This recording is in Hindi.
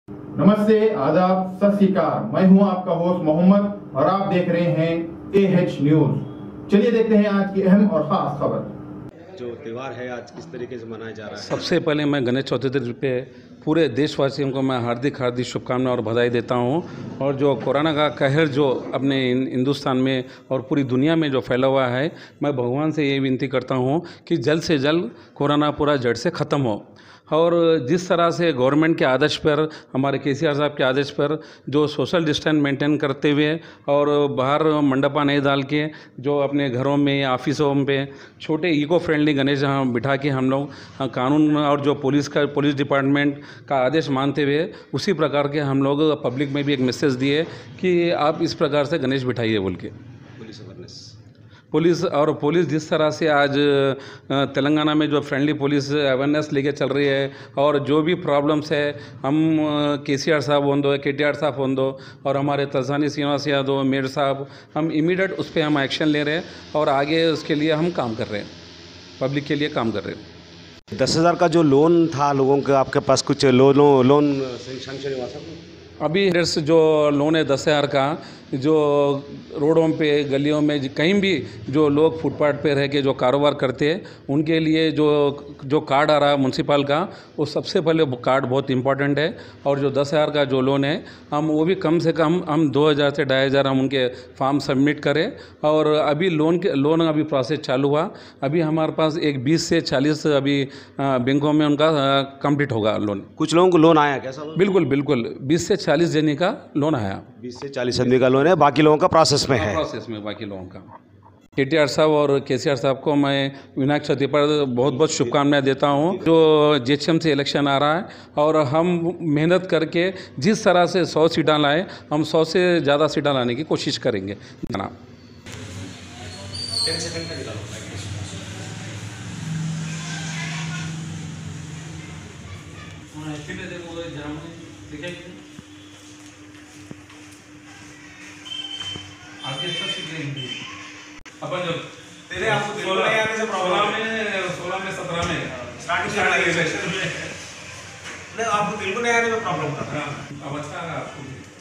नमस्ते, आदाब, सत श्री अकाल। मैं हूं आपका होस्ट मोहम्मद और आप देख रहे हैं AH न्यूज। चलिए देखते हैं आज की अहम और खास खबर। जो त्यौहार है आज किस तरीके से मनाया जा रहा है? सबसे पहले मैं गणेश चतुर्थी पे पूरे देशवासियों को मैं हार्दिक शुभकामनाएं और बधाई देता हूं। और जो कोरोना का कहर जो अपने हिंदुस्तान में और पूरी दुनिया में जो फैला हुआ है, मैं भगवान से ये विनती करता हूं कि जल्द से जल्द कोरोना पूरा जड़ से ख़त्म हो। और जिस तरह से गवर्नमेंट के आदेश पर, हमारे KCR साहब के आदेश पर जो सोशल डिस्टेंस मेंटेन करते हुए और बाहर मंडपा नहीं डाल के जो अपने घरों में या ऑफिसों पे छोटे इको फ्रेंडली गणेश बिठा के हम लोग कानून और जो पुलिस डिपार्टमेंट का आदेश मानते हुए उसी प्रकार के हम लोग पब्लिक में भी एक मैसेज दिए कि आप इस प्रकार से गणेश बिठाइए बोल के। पुलिस जिस तरह से आज तेलंगाना में जो फ्रेंडली पुलिस अवेयरनेस लेके चल रही है और जो भी प्रॉब्लम्स है हम KCR साहब होंदो, KTR साहब होंदो और हमारे तलसानी श्रीनिवास यादव मेयर साहब, हम इमीडिएट उस पर हम एक्शन ले रहे हैं और आगे उसके लिए हम काम कर रहे हैं, पब्लिक के लिए काम कर रहे हैं। 10,000 का जो लोन था लोगों के, आपके पास कुछ लोन सैंक्शन हुआ था? अभी जो लोन है 10,000 का, जो रोडों पे गलियों में कहीं भी जो लोग फुटपाथ पे रह के जो कारोबार करते हैं उनके लिए जो कार्ड आ रहा है म्यूनसिपल का, वो सबसे पहले वो कार्ड बहुत इंपॉर्टेंट है। और जो 10,000 का जो लोन है हम वो भी कम से कम हम 2,000 से 2,500 हम उनके फॉर्म सबमिट करें। और अभी लोन अभी प्रोसेस चालू हुआ। अभी हमारे पास एक 20 से 40 अभी बैंकों में उनका कंप्लीट होगा लोन। कुछ लोगों को लोन आया क्या सर? बिल्कुल 20 से 40 जने का लोन आया। 20 से 40 आदमी का लोन है, बाकी लोगों का प्रोसेस में है। बाकी लोगों का। KTR साहब और KCR साहब को मैं विनायक चतुर्थी पर बहुत बहुत शुभकामनाएं देता हूं। जो GHM से इलेक्शन आ रहा है और हम मेहनत करके जिस तरह से 100 सीटें लाए, हम 100 से ज़्यादा सीटें लाने की कोशिश करेंगे जनाब। अपन जो तेरे आपको 16 में आने से प्रॉब्लम है, 16 में 17 में स्टार्टिंग में आपको दिल को नहीं आने में प्रॉब्लम था। अब अच्छा आपको